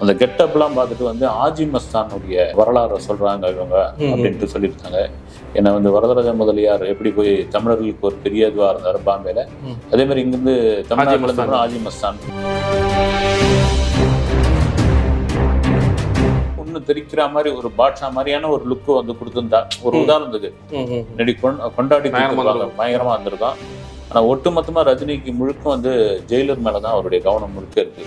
அந்த கெட்டப்லாம் பார்த்துட்டு வந்து ஆஜி மஸ்தானுடைய வரலாறு சொல்றாங்க இவங்க அப்படின்ட்டு சொல்லியிருக்காங்க. ஏன்னா வந்து வரதராஜ முதலியார் எப்படி போய் தமிழர்களுக்கு ஒரு பெரிய இதுவா இருந்தாரு பாம்பேல, அதே மாதிரி இங்கிருந்து தமிழ்நாட்டில் ஆஜி மஸ்தான் தெரிக்கிற மாதிரி ஒரு பாட்ஷா மாதிரியான ஒரு லுக்கு வந்து கொடுத்திருந்தா ஒரு உதாரணத்துக்கு கொண்டாடி பயங்கரமா இருந்திருக்கும். ஆனா ஒட்டுமொத்தமா ரஜினிக்கு முழுக்க வந்து ஜெயிலர் மேலதான் அவருடைய கவனம் முழுக்க இருக்கு.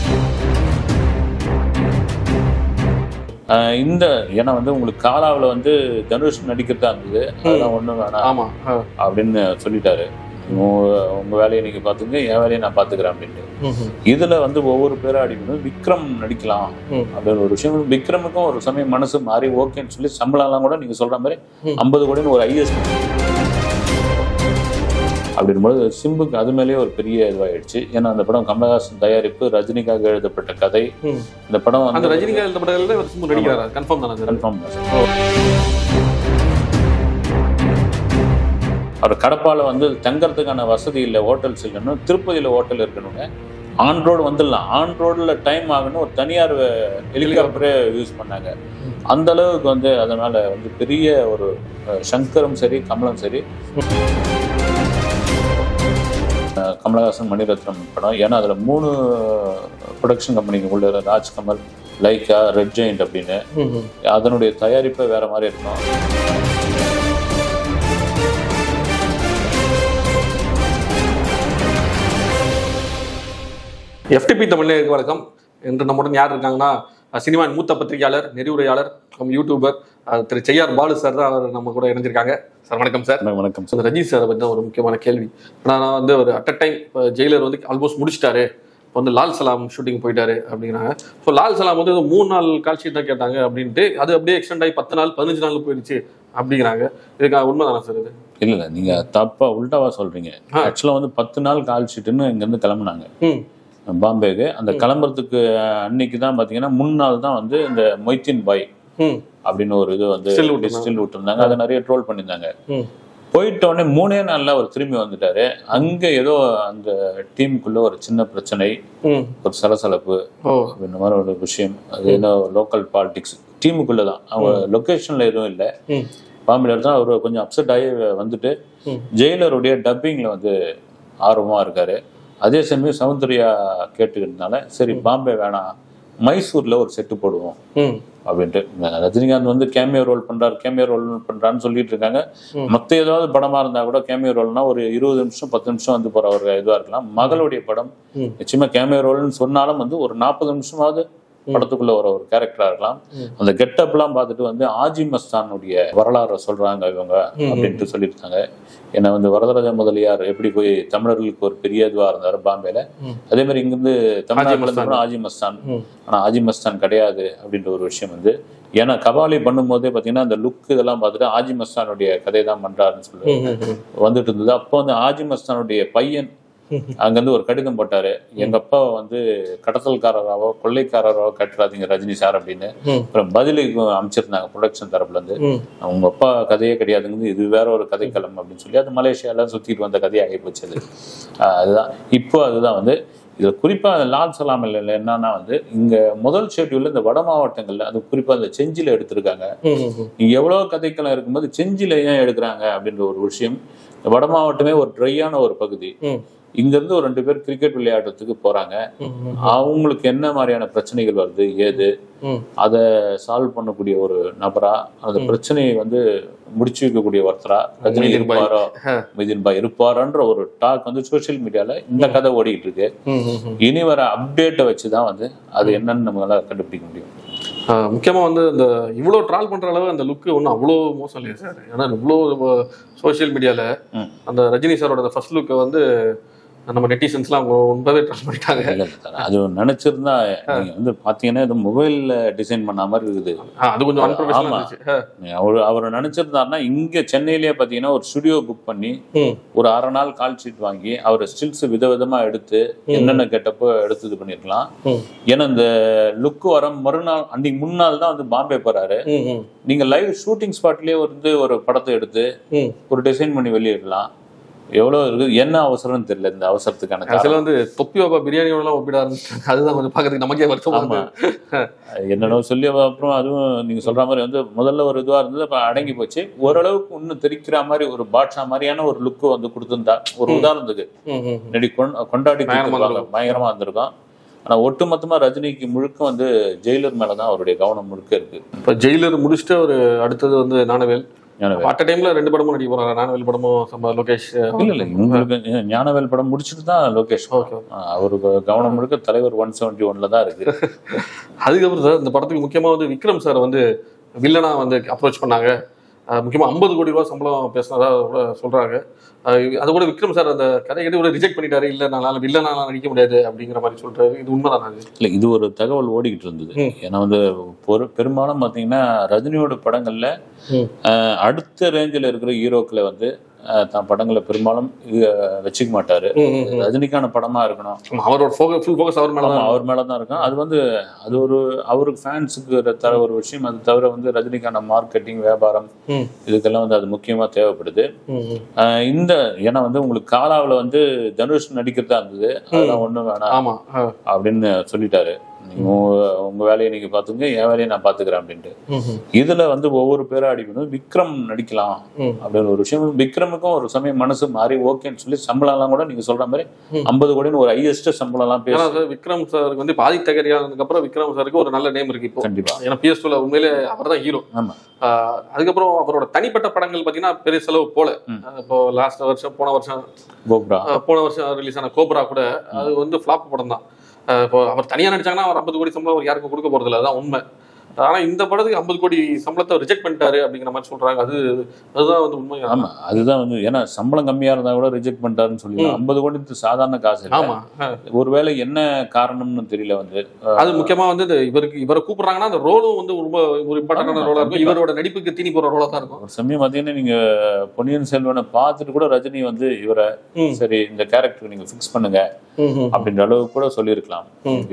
இந்த ஏன்னா வந்து உங்களுக்கு காலாவில் வந்து தனுஷ் நடிக்கிறதா இருந்தது, அதெல்லாம் ஒண்ணும் வேணாம் அப்படின்னு சொல்லிட்டாரு. உங்க வேலையை நீங்க பாத்துங்க, என் வேலையை நான் பாத்துக்கிறேன் அப்படின்ட்டு. இதுல வந்து ஒவ்வொரு பேரும் அடிக்கணும் விக்ரம் நடிக்கலாம் அப்படின்னு ஒரு விஷயம். விக்ரமுக்கும் ஒரு சமயம் மனசு மாறி ஓகேன்னு சொல்லி சம்பளம் எல்லாம் கூட நீங்க சொல்ற மாதிரி 50 கோடின்னு ஒரு ஐஎஸ் அப்படின்போது சிம்புக்கு அது மேலேயே ஒரு பெரிய இதுவாயிடுச்சு. ஏன்னா அந்த படம் கமலஹாசன் தயாரிப்பு, ரஜினிக்காக எழுதப்பட்ட கதை. இந்த படம் வந்து ரஜினிக்காக எழுதப்பட்ட கன்ஃபார்ம் தான். அவர் கடப்பால வந்து தங்கறதுக்கான வசதி இல்லை, ஹோட்டல்ஸ் இல்லைன்னு திருப்பதியில ஹோட்டல் இருக்கணுங்க. ஆன் ரோடு வந்துடலாம், ஆன் ரோட்ல டைம் ஆகணும், ஒரு தனியார் ஹெலிகாப்டரே யூஸ் பண்ணாங்க. அந்த அளவுக்கு வந்து அதனால வந்து பெரிய ஒரு சங்கரும் சரி கமலும் சரி கமலஹாசன் மணிரத்னம் படம். ஏன்னா அதுல 3 ப்ரொடக்ஷன் கம்பெனிக்கு உள்ள ராஜ்கமல், லைக்கா, ரெட் ஜெயிண்ட் அப்படின்னு அதனுடைய தயாரிப்பை வேற மாதிரி இருக்கணும். FTP தமிழருக்கு வணக்கம். இன்று நம்முடன் யார் இருக்காங்கன்னா, சினிமாவின் மூத்த பத்திரிகையாளர், நெறிவுரையாளர், யூடியூபர் திரு CHEYYAR பாலு சார் தான் அவர் நம்ம கூட இணைஞ்சிருக்காங்க. சார் வணக்கம் சார். வணக்கம். ரஜினி சார் பற்றி ஒரு முக்கியமான கேள்வி. நான் வந்து ஒரு அட் அ டைம் இப்போ ஜெயிலர் வந்து ஆல்மோஸ்ட் முடிச்சிட்டாரு, இப்போ வந்து லால் சலாம் ஷூட்டிங் போயிட்டாரு அப்படிங்கிறாங்க. ஸோ லால் சலாம் வந்து 3 நாள் கால் ஷீட் தான் கேட்டாங்க அப்படின்ட்டு அது அப்படியே எக்ஸ்டெண்ட் ஆகி 10 நாள் 15 நாள் போயிடுச்சு அப்படிங்கிறாங்க. இதுக்கு உண்மை தானே சார் இது? இல்லை, நீங்க தப்பா உல்டாவா சொல்றீங்க. ஆக்சுவலா வந்து 10 நாள் கால் ஷீட்டுன்னு இங்கேருந்து கிளம்புனாங்க பாம்பேக்கு. அந்த கிளம்புறதுக்கு அன்னைக்கு தான் பாத்தீங்கன்னா முன்னாள் தான் வந்து இந்த மொய்தீன் பாய் அப்படின்னு ஒரு இது வந்து ஸ்டில் விட்டுருந்தாங்க. அதை நிறைய ட்ரோல் பண்ணியிருந்தாங்க. போயிட்ட உடனே 3 நாள்ல அவர் திரும்பி வந்துட்டாரு. அங்க ஏதோ அந்த டீமுக்குள்ள ஒரு சின்ன பிரச்சனை, ஒரு சலசலப்பு அப்படின்ற மாதிரி ஒரு விஷயம். அது ஏதோ லோக்கல் பாலிடிக்ஸ் டீமுக்குள்ளதான், அவங்க லொகேஷன்ல எதுவும் இல்லை. பாம்பேல தான் அவர் கொஞ்சம் அப்செட் ஆகி வந்துட்டு ஜெயிலருடைய டப்பிங்ல வந்து ஆர்வமா இருக்காரு. அதே சமயம் சௌந்தர்யா கேட்டுக்கிறதுனால சரி பாம்பே வேணாம், மைசூர்ல ஒரு செட்டு போடுவோம் அப்படின்ட்டு. ரஜினிகாந்த் வந்து கேமியோ ரோல் பண்றான்னு சொல்லிட்டு இருக்காங்க. மத்த ஏதாவது படமா இருந்தா கூட கேமியோ ரோல்னா ஒரு 20 நிமிஷம் 10 நிமிஷம் வந்து போற ஒரு இதுவா இருக்கலாம். மகளுடைய படம் நிச்சயமா கேமியோ ரோல்னு சொன்னாலும் வந்து ஒரு 40 நிமிஷமாவது படத்துக்குள்ள ஒரு கேரக்டரா இருக்கலாம். அந்த கெட்டப் எல்லாம் பார்த்துட்டு வந்து ஆஜி மஸ்தானுடைய வரலாறு சொல்றாங்க இவங்க அப்படின்ட்டு சொல்லியிருக்காங்க. ஏன்னா வந்து வரதராஜ முதலியார் எப்படி போய் தமிழர்களுக்கு ஒரு பெரிய இதுவா இருந்தாரு பாம்பேல, அதே மாதிரி இங்கிருந்து தமிழ்நாட்டில் ஆஜி மஸ்தான். ஆனா ஆஜி மஸ்தான் கிடையாது அப்படின்ற ஒரு விஷயம் வந்து, ஏன்னா கபாலி பண்ணும் போதே பாத்தீங்கன்னா அந்த லுக் இதெல்லாம் பார்த்துட்டு ஆஜி மஸ்தானுடைய கதை தான் பண்றாருன்னு சொல்லி வந்துட்டு இருந்தது. அப்போ வந்து ஆஜி மஸ்தானுடைய பையன் அங்கிருந்து ஒரு கடிதம் போட்டாரு, எங்க அப்பாவை வந்து கடத்தல்காரராவோ கொள்ளைக்காரராவோ கட்டுறாதீங்க ரஜினி சார் அப்படின்னு. அப்புறம் பதிலுக்கு அமைச்சிருந்தாங்க ப்ரொடக்ஷன் தரப்புல இருந்து, உங்க அப்பா கதையே கிடையாதுங்க, இது வேற ஒரு கதைக்களம் அப்படின்னு சொல்லி அது மலேசியாலாம் சுத்திட்டு வந்த கதையை ஆகி போச்சு. அதுதான் இப்போ அதுதான் வந்து இதுல குறிப்பா லால் சலாம் இல்ல என்னன்னா வந்து இங்க முதல் ஷெட்யூல்ல இந்த வட மாவட்டங்கள்ல அது குறிப்பா இந்த செஞ்சில எடுத்திருக்காங்க. இங்க எவ்வளவு கதைக்களம் இருக்கும்போது செஞ்சில ஏன் எடுக்கிறாங்க அப்படின்ற ஒரு விஷயம். வட மாவட்டமே ஒரு ட்ரையான ஒரு பகுதி. இங்க இருந்து ஒரு 2 பேர் கிரிக்கெட் விளையாடுறதுக்கு போறாங்க. அவங்களுக்கு என்ன மாதிரியான பிரச்சனைகள் வருது ஏது அதை சால்வ் பண்ணக்கூடிய ஒரு நபரா, அந்த பிரச்சனையை வந்து முடிச்சு வைக்கக்கூடிய ஒருத்தரா ரஜினி இருப்பாரோ, மொய்தீன் பாய் இருப்பாரோன்ற ஒரு டாக் வந்து சோசியல் மீடியால இந்த கதை ஓடிக்கிட்டு இருக்கு. இனி வர அப்டேட்டை வச்சுதான் வந்து அது என்னன்னு நம்மளால கண்டுபிடிக்க முடியும். முக்கியமா வந்து இந்த இவ்வளவு ட்ரால் பண்ற அளவு அந்த லுக்கு ஒன்றும் அவ்வளோ மோசம் இல்லையா சார்? ஏன்னா இவ்வளோ சோசியல் மீடியால அந்த ரஜினி சாரோட ஃபர்ஸ்ட் லுக்கை வந்து நம்ம நெட்டிசன்ஸ்லாம் ரொம்பவே ட்ரால் பண்ணிட்டாங்க. அது நினைச்சிருந்தா நீங்க வந்து பாத்தீங்கன்னா இது மொபைல்ல டிசைன் பண்ண மாதிரி இருக்குது. அது கொஞ்சம் அன்ப்ரொஃபஷனலா இருந்துச்சு. அவர் நினைச்சிருந்தாருன்னா இங்க சென்னையிலேயே பாத்தீங்கன்னா ஒரு ஸ்டுடியோ புக் பண்ணி ஒரு 1/2 நாள் கால் ஷீட் வாங்கி அவர் ஸ்டில்ஸ் விதவிதமா எடுத்து என்னென்ன கேட்டப்போ எடுத்து இது பண்ணிருக்கலாம். ஏன்னா இந்த லுக் வர மறுநாள் அன்னைக்கு முன்னாள் தான் வந்து பாம்பே போறாரு. நீங்க லைவ் ஷூட்டிங் ஸ்பாட்லயே வந்து ஒரு படத்தை எடுத்து ஒரு டிசைன் பண்ணி வெளியிடலாம். எவ்வளவு இருக்குது, என்ன அவசரம்னு தெரியல. இந்த அவசரத்துக்கான ஆக்சுவலா வந்து தொப்பி பாப்பா பிரியாணியோட ஒப்பிட ஆரம்பிச்சிட்டாங்க. அதுதான் கொஞ்சம் பாக்கிறதுக்கு நமக்கே வருத்தமா. என்னென்ன சொல்லி அப்புறம் அதுவும் நீங்க சொல்ற மாதிரி வந்து முதல்ல ஒரு இதுவா இருந்தது, அப்ப அடங்கி போச்சு. ஓரளவுக்கு இன்னும் தெரிக்கிற மாதிரி ஒரு பாட்ஷா மாதிரியான ஒரு லுக்கு வந்து கொடுத்துருந்தா ஒரு உதாரணத்துக்கு நடி கொண்டாடி பயங்கரமா இருந்திருக்கும். ஆனா ஒட்டுமொத்தமா ரஜினிக்கு முழுக்க வந்து ஜெயிலர் மேலதான் அவருடைய கவனம் முழுக்க இருக்கு. இப்ப ஜெயிலர் முடிச்சுட்டு ஒரு அடுத்தது வந்து ஞானவேல். அட் டைம்ல 2 படமும் நடிக்க போறாங்க. ஞானவேல் படமும் லோகேஷ். இல்ல உங்களுக்கு ஞானவேல் படம் முடிச்சுட்டு தான் லோகேஷ். அவருக்கு கவனம் முழுக்க தலைவர் 171 தான் இருக்கு. அதுக்கப்புறம் சார் இந்த படத்துக்கு முக்கியமா வந்து விக்ரம் சார் வந்து வில்லனா வந்து அப்ரோச் பண்ணாங்க. முக்கியமா 50 கோடி ரூபாய் சம்பளம் பேசினதா கூட சொல்றாங்க. அது கூட விக்ரம் சார் அந்த கதை கூட ரிஜெக்ட் பண்ணிட்டாரு. இல்ல நான் வில்லனால நடிக்க முடியாது அப்படிங்கிற மாதிரி சொல்றாரு. இது உண்மைதான்? இல்ல, இது ஒரு தகவல் ஓடிக்கிட்டு இருந்தது. ஏன்னா வந்து பெரும்பாலும் பாத்தீங்கன்னா ரஜினியோட படங்கள்ல அடுத்த ரேஞ்சில் இருக்கிற ஹீரோக்களை வந்து தான் படங்களை பெரும்பாலும் வச்சுக்க மாட்டாரு. ரஜினிக்கான படமா இருக்கணும், அவரோட ஃபுல் ஃபோக்கஸ் அவர் மேலதான் இருக்கும். அது வந்து அது ஒரு அவருக்கு ஃபேன்ஸுக்கு தர ஒரு விஷயம். அது தவிர வந்து ரஜினிக்கான மார்க்கெட்டிங் வியாபாரம் இதுக்கெல்லாம் வந்து அது முக்கியமா தேவைப்படுது. இந்த ஏன்னா வந்து உங்களுக்கு காலாவில் வந்து தனுஷ் நடிக்கிறதா இருந்தது, அதெல்லாம் ஒண்ணும் வேணாம் அப்படின்னு சொல்லிட்டாரு. உங்க வேலையை நீங்க பாத்துங்க, என் வேலையை நான் பாத்துக்கிறேன் அப்படின்ட்டு. இதுல வந்து ஒவ்வொரு பேரும் அடிக்கணும், விக்ரம் நடிக்கலாம் அப்படின்னு ஒரு விஷயம். விக்ரமுக்கும் ஒரு சமயம் மனசு மாறி ஓகேன்னு சொல்லி சம்பளம் எல்லாம் கூட நீங்க சொல்ற மாதிரி 50 கோடின்னு ஒரு ஹையஸ்ட் சம்பளம் எல்லாம் பேச. விக்ரம் சாருக்கு வந்து பாதி தகரியானதுக்கு அப்புறம் விக்ரம் சாருக்கு ஒரு நல்ல நேம் இருக்கு இப்போ. கண்டிப்பா. ஏன்னா PS2ல உண்மையிலே அவர் தான் ஹீரோ. ஆமா. அதுக்கப்புறம் அவரோட தனிப்பட்ட படங்கள் பாத்தீங்கன்னா பெரிய செலவு போல. இப்போ போன வருஷம் ரிலீஸ் ஆன கோப்ரா கூட அது வந்து ஃபிளாப் படம் தான். இப்போ அவர் தனியா நடிச்சாங்கன்னா அவர் 50 கோடி சம்பளம் அவர் யாருக்கும் கொடுக்க போறது இல்லை, அதுதான் உண்மை. ஆனா இந்த படத்துக்கு 50 கோடி சம்பளத்தை ரிஜெக்ட் பண்ணிட்டாரு அப்படிங்கிற மாதிரி சொல்றாங்க. அதுதான் வந்து உண்மை. ஆமா, அதுதான் வந்து ஏன்னா சம்பளம் கம்மியா இருந்தா கூட ரிஜெக்ட் பண்ணிட்டாருன்னு சொல்லி 50 கோடி சாதாரண காசு. ஆமா, ஒருவேளை என்ன காரணம்னு தெரியல. வந்து அது முக்கியமா வந்து இவரை கூப்பிடுறாங்கன்னா அந்த ரோலும் வந்து ரொம்ப ஒரு இம்பார்ட்டன்டான ரோலா இருக்கும். இவரோட நடிப்புக்கு தீனி போற ரோலா தான் இருக்கும். ஒரு சமயம் பாத்தீங்கன்னா நீங்க பொன்னியின் செல்வனை பார்த்துட்டு கூட ரஜினி வந்து இவரை சரி இந்த கேரக்டர் நீங்க பிக்ஸ் பண்ணுங்க அப்படின்ற அளவுக்கு கூட சொல்லியிருக்கலாம்.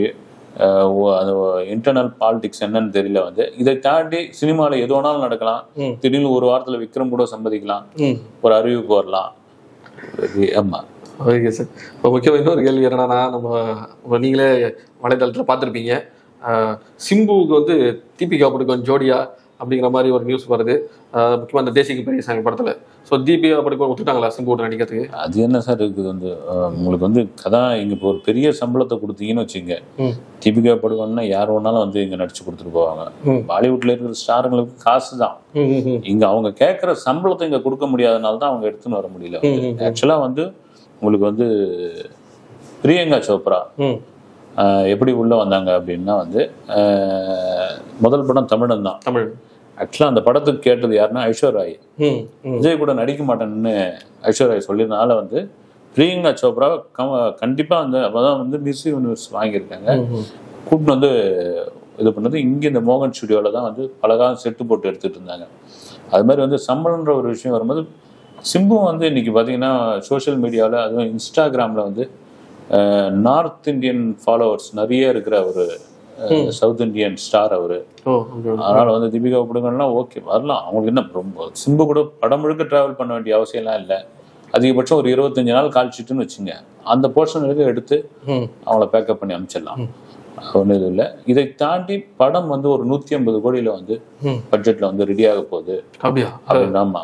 இன்டர்னல் பாலிடிக்ஸ் என்னன்னு தெரியல. வந்து இதை தாண்டி சினிமால எது வேணாலும் நடக்கலாம். திடீர்னு ஒரு வாரத்துல விக்ரம் கூட சம்மதிக்கலாம், ஒரு அறிவிப்பு வரலாம். ஆமா, ஓகே சார். இப்போ முக்கியமாக இன்னொரு கேள்வி என்னன்னா, நம்ம நீங்களே வலைதளத்தில் பார்த்துருப்பீங்க, சிம்புவுக்கு வந்து தீபிகா படுகோன் ஜோடியா அப்படிங்கிற மாதிரி ஒரு நியூஸ் வருது. முக்கியமாக இந்த தேசிக்கு பெரியசாமி படத்தில். ஸோ தீபிகா படுகோன் ஒத்துட்டாங்களா சிம்புவோட நடிக்கிறதுக்கு? அது என்ன சார் இருக்குது வந்து உங்களுக்கு வந்து கதை இங்கே இப்போ ஒரு பெரிய சம்பளத்தை கொடுத்தீங்கன்னு வச்சுங்க, தீபிகா படுகோன்னா யார் வேணாலும் வந்து இங்கே நடிச்சு கொடுத்துட்டு போவாங்க. பாலிவுட்ல இருக்கிற ஸ்டாருங்களுக்கு காசு தான். இங்க அவங்க கேட்குற சம்பளத்தை இங்கே கொடுக்க முடியாதனால தான் அவங்க எடுத்துன்னு வர முடியல. ஆக்சுவலாக வந்து உங்களுக்கு வந்து பிரியங்கா சோப்ரா எப்படி உள்ள வந்தாங்க அப்படின்னா வந்து முதல் படம் தமிழன் தான். தமிழ் ஆக்சுவலா அந்த படத்துக்கு கேட்டது யாருன்னா ஐஸ்வர்ராய். விஜய் கூட நடிக்க மாட்டேன்னு ஐஸ்வர்ராய் சொல்லியிருந்தனால வந்து பிரியங்கா சோப்ரா கண்டிப்பா வந்து அப்பதான் வந்து மிஸ் யூனிவர்ஸ் வாங்கியிருக்காங்க. கூப்பிட்டு வந்து இது பண்ணது இங்கே இந்த மோகன் ஸ்டுடியோவில் தான் வந்து பலகாலம் செட்டு போட்டு எடுத்துட்டு இருந்தாங்க. அது மாதிரி வந்து சம்பளம்ன்ற ஒரு விஷயம் வரும்போது சிம்பும் வந்து இன்னைக்கு பார்த்தீங்கன்னா சோஷியல் மீடியாவில் அதுவும் இன்ஸ்டாகிராமில் வந்து நார்த் இந்தியன் ஃபாலோவர்ஸ் நிறைய இருக்கிற ஒரு சவுத் இந்தியன் ஸ்டார் அவரு. அதனால வந்து தீபிகா படுகோன்லாம் ஓகே வரலாம். அவங்களுக்கு என்ன ரொம்ப சிம்பு கூட படம் முழுக்க டிராவல் பண்ண வேண்டிய அவசியம்லாம் இல்லை. அதிகபட்சம் ஒரு 25 நாள் கால்ஷீட்டுன்னு வச்சுங்க, அந்த போர்ஷனுக்கு எடுத்து அவங்கள பேக்கப் பண்ணி அனுப்பிச்சிடலாம். ஒன்றும் இது இல்லை. இதை தாண்டி படம் வந்து ஒரு 150 கோடியில வந்து பட்ஜெட்ல வந்து ரெடி ஆக போகுது அப்படின்னு. ஆமா,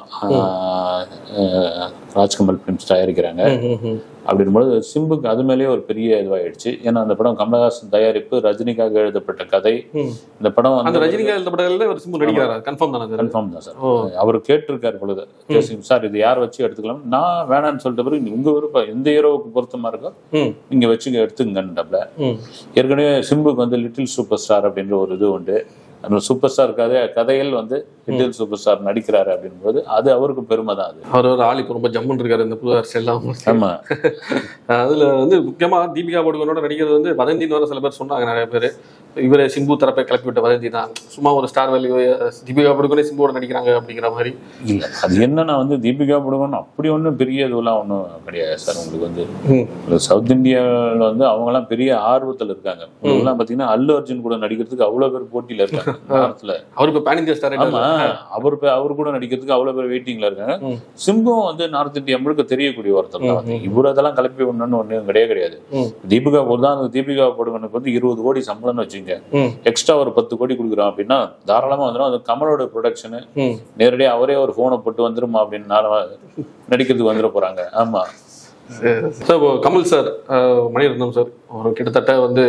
ராஜ்கமல் பிலிம்ஸ் தயாரிக்கிறாங்க. அப்படின்போது சிம்புக்கு அது மேலேயே ஒரு பெரிய இதுவாயிடுச்சு. ஏன்னா அந்த படம் கமலஹாசன் தயாரிப்பு, ரஜினிக்காக எழுதப்பட்ட கதை. இந்த படம் வந்து ரஜினிக்காக எழுதப்பட்ட கன்ஃபார்ம் தான் சார். அவர் கேட்டிருக்காரு பொழுது, சார் இது யார் வச்சு எடுத்துக்கலாம், நான் வேணான்னு சொல்லிட்ட பிறகு உங்க விருப்பம் எந்த ஹீரோவுக்கு பொருத்தமா இருக்கோ நீங்க வச்சு எடுத்துங்கன்றப்ப. ஏற்கனவே சிம்புக்கு வந்து லிட்டில் சூப்பர் ஸ்டார் அப்படின்ற ஒரு இது உண்டு. அந்த சூப்பர் ஸ்டார் கதையில் வந்து லிட்டில் சூப்பர் ஸ்டார் நடிக்கிறாரு அப்படின்போது அது அவருக்கு பெருமை தான். அது அவர் ஒரு ஆள் இப்போ ரொம்ப ஜம்முன்னு இருக்காரு இந்த புது அரசு எல்லாம். ஆமா, அதுல வந்து முக்கியமா தீபிகா படுகோனோட நடிக்கிறது வந்து வதந்தின்னு வர சில பேர் சொன்னாங்க. நிறைய பேர் இவரே சிம்பு தரப்பை கிளப்பி விட்ட வதந்தி தான். சும்மா ஒரு ஸ்டார் வேல்யூ தீபிகா படுகோனே சிம்புவோட நடிக்கிறாங்க அப்படிங்கிற மாதிரி. இல்லை, அது என்னன்னா வந்து தீபிகா படுகோன் அப்படி ஒன்றும் பெரிய இதுலாம் ஒன்றும் கிடையாது சார். உங்களுக்கு வந்து சவுத் இந்தியாவில் வந்து அவங்கெல்லாம் பெரிய ஆர்வத்தில் இருக்காங்க. பார்த்தீங்கன்னா அல்லு அர்ஜுன் கூட நடிக்கிறதுக்கு அவ்வளோ பேர் போட்டியில் இருக்காங்க. அவர் இப்போ பேன் இந்தியா ஸ்டார். ஆமா, அவர் கூட நடிக்கிறதுக்கு அவ்வளவு பேர் வெயிட்டிங்ல இருக்காங்க. சிம்புவும் வந்து நார்த் இந்தியா முழுக்க தெரியக்கூடிய ஒருத்தர் தான். இவரு அதெல்லாம் கிளப்பி ஒண்ணுன்னு ஒண்ணு கிடையாது. தீபிகா போடுதான், தீபிகா போடுவனுக்கு வந்து 20 கோடி சம்பளம்னு வச்சுங்க, எக்ஸ்ட்ரா ஒரு 10 கோடி கொடுக்குறோம் அப்படின்னா தாராளமா வந்துடும். அது கமலோட ப்ரொடக்ஷனு, நேரடியாக அவரே ஒரு போனை போட்டு வந்துருமா அப்படின்னு நடிக்கிறதுக்கு வந்துட போறாங்க. ஆமா sir. Kamal sir, Maniratnam sir ஒரு கிட்டத்தட்ட வந்து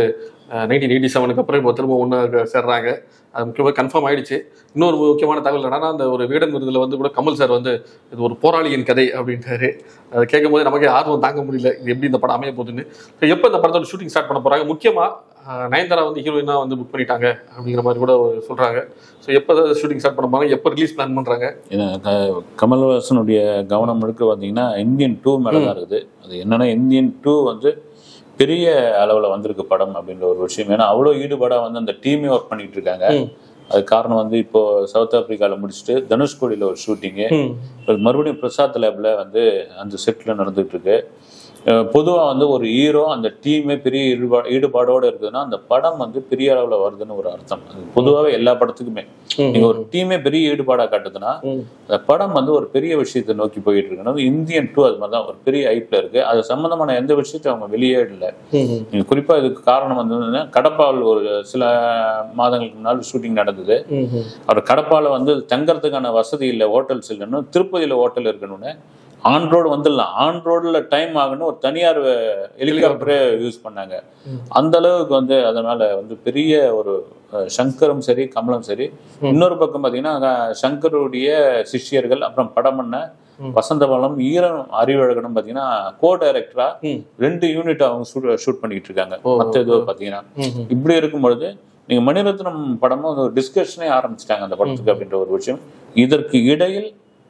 1987 அப்புறம் இப்போ திரும்ப ஒன்று சேர்றாங்க. அது முக்கியமாக கன்ஃபார்ம் ஆயிடுச்சு. இன்னொரு முக்கியமான தகவல் என்னன்னா, அந்த ஒரு விகடன் விருதுல வந்து கூட கமல் சார் வந்து இது ஒரு போராளியின் கதை அப்படின்ட்டாரு. அதை கேட்கும் போது நமக்கே ஆர்வம் தாங்க முடியல, இது எப்படி இந்த படம் அமைய போகுதுன்னு. எப்போ இந்த படத்தோட ஷூட்டிங் ஸ்டார்ட் பண்ண போறாங்க? முக்கியமா நயன்தாரா வந்து ஹீரோயினா வந்து புக் பண்ணிட்டாங்க அப்படிங்கிற மாதிரி கூட சொல்றாங்க. ஸோ எப்போ ஷூட்டிங் ஸ்டார்ட் பண்ண போறாங்க, எப்போ ரிலீஸ் பிளான் பண்றாங்க? கமல்ஹாசனுடைய கவனம் முழுக்க பார்த்தீங்கன்னா இந்தியன் 2 மேலே தான் இருக்குது. அது என்னன்னா, இந்தியன் 2 வந்து பெரிய அளவில் வந்திருக்கு படம் அப்படின்ற ஒரு விஷயம். ஏன்னா அவ்வளோ ஈடுபாடாக வந்து அந்த டீமே ஒர்க் பண்ணிட்டு இருக்காங்க. அது காரணம் வந்து இப்போ சவுத் ஆப்பிரிக்காவில் முடிச்சுட்டு தனுஷ்கோடியில் ஒரு ஷூட்டிங்கு, மறுபடியும் பிரசாத் லேப்ல வந்து அந்த செட்டில் நடந்துகிட்டு இருக்கு. பொதுவாக வந்து ஒரு ஹீரோ அந்த டீமே பெரிய ஈடுபாடோடு இருக்குதுன்னா அந்த படம் வந்து பெரிய அளவில் வருதுன்னு ஒரு அர்த்தம். பொதுவாகவே எல்லா படத்துக்குமே நீங்க ஒரு டீமே பெரிய ஈடுபாடாக காட்டுதுன்னா அந்த படம் வந்து ஒரு பெரிய விஷயத்தை நோக்கி போயிட்டு இருக்கு. இந்தியன் 2 அது மாதிரி தான் ஒரு பெரிய ஹைப்ல இருக்கு. அது சம்பந்தமான எந்த விஷயத்தையும் அவங்க வெளியே இல்லை. நீங்க குறிப்பா இதுக்கு காரணம் வந்து கடப்பால் ஒரு சில மாதங்களுக்கு முன்னால் ஷூட்டிங் நடந்தது. அவர் கடப்பால வந்து தங்கறதுக்கான வசதி இல்லை, ஹோட்டல்ஸ் இல்லைன்னு, திருப்பதியில ஹோட்டல் இருக்கணும்னு ஆன் ரோடு வந்துடலாம், ஆன் ரோட்ல டைம் ஆகணும், ஒரு தனியார் ஹெலிகாப்டரே யூஸ் பண்ணாங்க. அந்த அளவுக்கு வந்து அதனால வந்து பெரிய ஒரு சங்கரும் சரி கமலும் சரி. இன்னொரு பக்கம் பாத்தீங்கன்னா சங்கருடைய சிஷ்யர்கள் அப்புறம் படம் பண்ண வசந்தபாலம் ஈரம் அறிவழகனும் பாத்தீங்கன்னா கோ டைரக்டரா 2 யூனிட் அவங்க ஷூட் பண்ணிட்டு இருக்காங்க. மற்ற இது பாத்தீங்கன்னா இப்படி இருக்கும் பொழுது நீங்க மணிரத்னம் படமும் ஒரு டிஸ்கஷனே ஆரம்பிச்சிட்டாங்க அந்த படத்துக்கு அப்படின்ற ஒரு விஷயம். இதற்கு இடையில்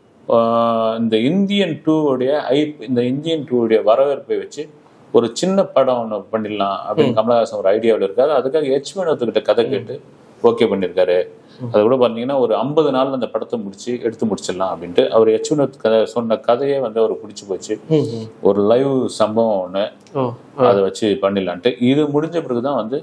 இந்த இந்தியன் 2 இந்த இந்தியன் 2 வரவேற்பை வச்சு ஒரு சின்ன படம் ஒன்று பண்ணிடலாம் அப்படின்னு கமலஹாசன் ஒரு ஐடியாவில் இருக்காரு. அதுக்காக வினோத்துக்கிட்ட கதை கேட்டு ஓகே பண்ணியிருக்காரு. அது கூட பார்த்தீங்கன்னா ஒரு 50 நாள் அந்த படத்தை எடுத்து முடிச்சிடலாம் அப்படின்ட்டு அவர் வினோத் கதை சொன்ன கதையே வந்து அவர் பிடிச்சி போச்சு. ஒரு லைவ் சம்பவம் ஒன்று அதை வச்சு பண்ணிடலான்ட்டு. இது முடிஞ்ச பிறகுதான் வந்து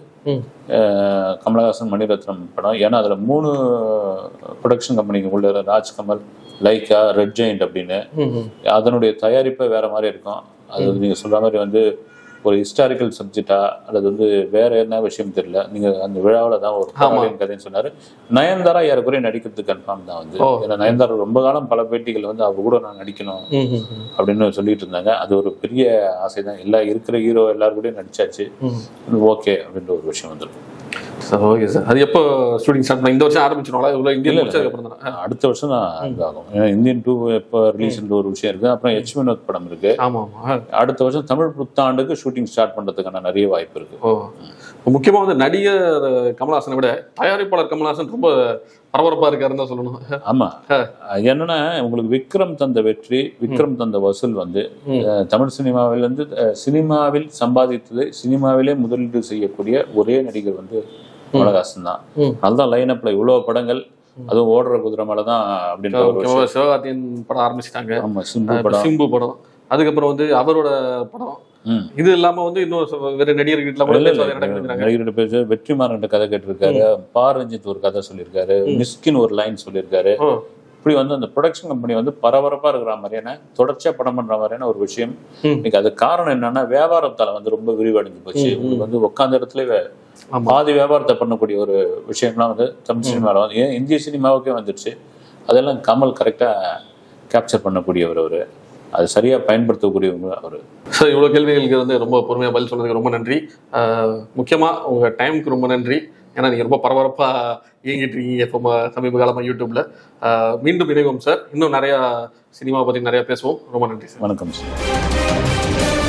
கமலஹாசன் மணிரத்னம் படம். ஏன்னா அதுல 3 ப்ரொடக்ஷன் கம்பெனிக்கு உள்ள ராஜ்கமல், லைக்கா, ரெட் ஜெயிண்ட் அப்படின்னு அதனுடைய தயாரிப்பே வேற மாதிரி இருக்கும். அது நீங்க சொல்ற மாதிரி வந்து ஒரு ஹிஸ்டாரிக்கல் சப்ஜெக்டா அல்லது வந்து வேற என்ன விஷயம் தெரியல. நீங்க அந்த விழாவில தான் ஒரு கதைன்னு சொன்னாரு. நயன்தாரா ஏறக்குறைய நடிக்கிறதுக்கு கன்ஃபார்ம் தான் வந்து. ஏன்னா நயன்தாரா ரொம்ப காலம் பல பேட்டிகள் வந்து அவர் கூட நான் நடிக்கணும் அப்படின்னு சொல்லிட்டு இருந்தாங்க. அது ஒரு பெரிய ஆசை தான். இருக்கிற ஹீரோ எல்லாரும் கூட நடிச்சாச்சு, ஓகே அப்படின்ற ஒரு விஷயம் வந்துடும். Okay sir. அது எப்போ ஷூட்டிங் ஸ்டார்ட் பண்ண? இந்த வருஷம் ஆரம்பிச்சிருவாங்களா? இவ்வளோ இந்தியன் அடுத்த வருஷம் தான் ஆகும். ஏன்னா இந்தியன் 2 எப்போ ரிலீஸ்ன்ற ஒரு விஷயம் இருக்கு. அப்புறம் வினோத் படம் இருக்கு. அடுத்த வருஷம் தமிழ் புத்தாண்டுக்கு ஷூட்டிங் ஸ்டார்ட் பண்றதுக்கான நிறைய வாய்ப்பு இருக்கு. முக்கியமா வந்து நடிகர் கமல்ஹாசனை விட தயாரிப்பாளர் கமல்ஹாசன் ரொம்ப பரபரப்பா இருக்காருன்னு தான் சொல்லணும். ஆமா, என்னன்னா உங்களுக்கு விக்ரம் தந்த வெற்றி, விக்ரம் தந்த வசூல் வந்து தமிழ் சினிமாவில் வந்து சினிமாவில் சம்பாதித்தது, சினிமாவிலே முதலீடு செய்யக்கூடிய ஒரே நடிகர் வந்து கமலஹாசன் தான். அதுதான் லைன் அப்ல இவ்வளவு படங்கள், அதுவும் ஓடுற குதிரை மேலதான் அப்படின்ற சிவகார்த்தியின் படம் ஆரம்பிச்சிட்டாங்க. ஆமா, சிம்பு படம், அதுக்கப்புறம் வந்து அவரோட படம். இது இல்லாம வந்து இன்னும் வேற நடிகர்கிட்ட பேச வெற்றிமாறன் கதை கேட்டிருக்காரு, பாரஞ்சித் ஒரு கதை சொல்லியிருக்காரு, மிஸ்கின் ஒரு லைன் சொல்லியிருக்காரு. இப்படி வந்து அந்த ப்ரொடக்ஷன் கம்பெனி வந்து பரபரப்பா இருக்கிற மாதிரியான தொடர்ச்சியா படம் பண்ற மாதிரியான ஒரு விஷயம். இன்னைக்கு அது காரணம் என்னன்னா வியாபாரத்தால வந்து ரொம்ப விரிவடைஞ்சு போச்சு. உங்களுக்கு வந்து உட்காந்த இடத்துல பாதி வியாபாரத்தை பண்ணக்கூடிய ஒரு விஷயம்லாம் வந்து தமிழ் சினிமாவில் வந்து இந்திய சினிமாவுக்கே வந்துடுச்சு. அதெல்லாம் கமல் கரெக்டா கேப்சர் பண்ணக்கூடியவர் அவரு, அது சரியா பயன்படுத்தக்கூடியவங்க அவரு. சார், இவ்வளவு கேள்விகளுக்கு வந்து ரொம்ப பொறுமையா பதில் சொன்னதுக்கு ரொம்ப நன்றி. முக்கியமா உங்க டைமுக்கு ரொம்ப நன்றி. ஏன்னா நீங்க ரொம்ப பரபரப்பா இயங்கிட்டு இருக்கீங்க இப்போ சமீப காலமா யூடியூப்ல. மீண்டும் இணைவோம் சார். இன்னும் நிறைய சினிமா பத்தி நிறைய பேசுவோம். ரொம்ப நன்றி சார். வணக்கம் சார்.